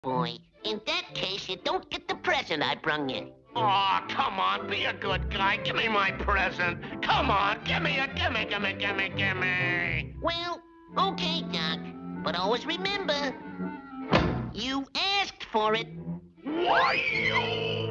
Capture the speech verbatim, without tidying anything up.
boy. In that case, you don't get the present I brung you. Aw, come on, be a good guy. Give me my present. Come on, give me a, give me, give me, give me, give me. Well, okay, Doc. But always remember, you asked for it. Why, you...